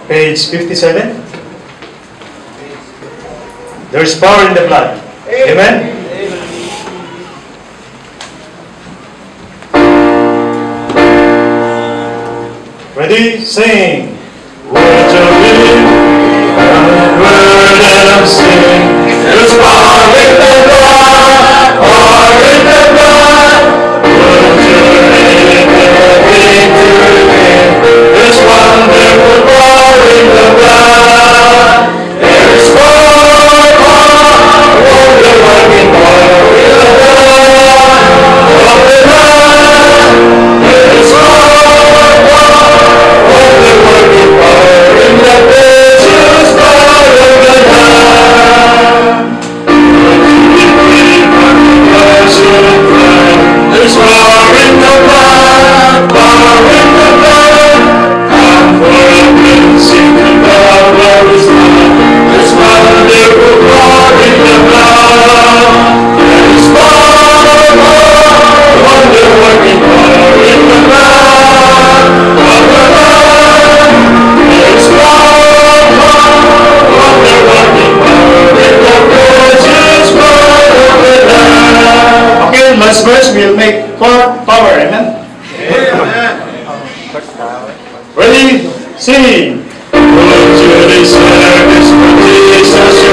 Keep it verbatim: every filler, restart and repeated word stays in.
Page fifty-seven. There's power in the blood. Amen? Ready? Sing. Words of living, word of sin. There's power in the blood, power in the blood. Words of living, victory. There's wonderful power in the blood. There's power, power, wonder working power in the blood of the Lamb. There's power, wonder working power in the precious blood of the Lamb. There's power in the blood, power in the blood. Come for a cleansing to God of His blood. There's wonderful power in the blood. There's power, wonder working power in the blood of the Lamb. There's power, wonder working power in the precious blood of the Lamb. Okay, last verse we'll make for power. Amen. Ready? Sing. Would you deserve this for Jesus?